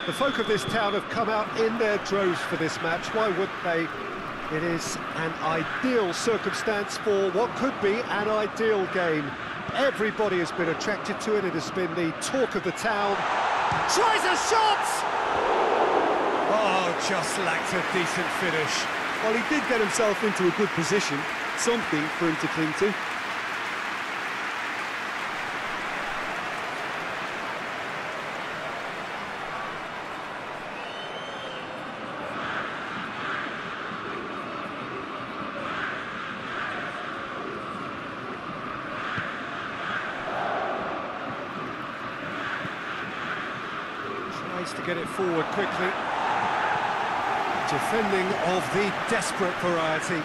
The folk of this town have come out in their droves for this match. Why wouldn't they? It is an ideal circumstance for what could be an ideal game. Everybody has been attracted to it. It has been the talk of the town. Tries a shot! Oh, just lacked a decent finish. Well, he did get himself into a good position, something for him to cling to. Tries to get it forward quickly. Defending of the desperate variety.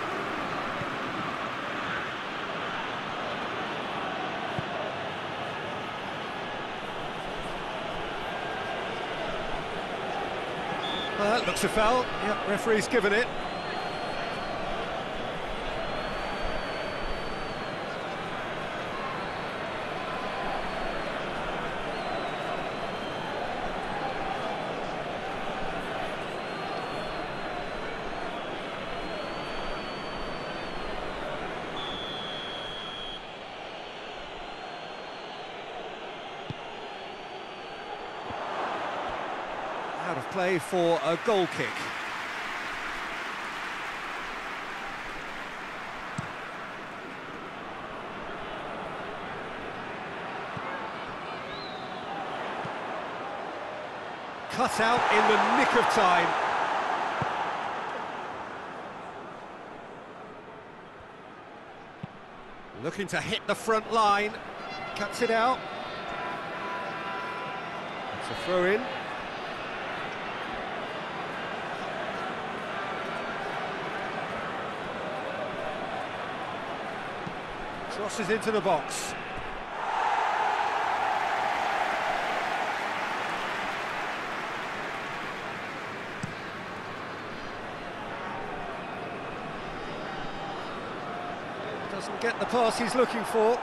That looks a foul. Yep, referee's given it. Out of play for a goal kick. Cut out in the nick of time. Looking to hit the front line. Cuts it out. It's a throw in. Crosses into the box. Doesn't get the pass he's looking for.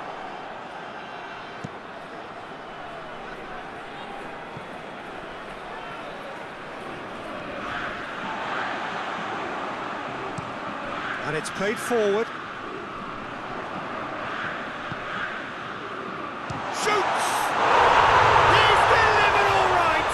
And it's played forward. Shoots! He's delivered all right!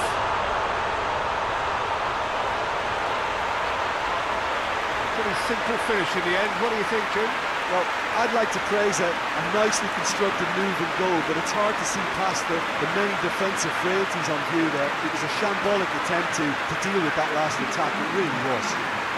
Pretty simple finish in the end. What do you think, Jim? Well, I'd like to praise a nicely constructed move and goal, but it's hard to see past the many defensive frailties on view there. It was a shambolic attempt to deal with that last attack, it really was.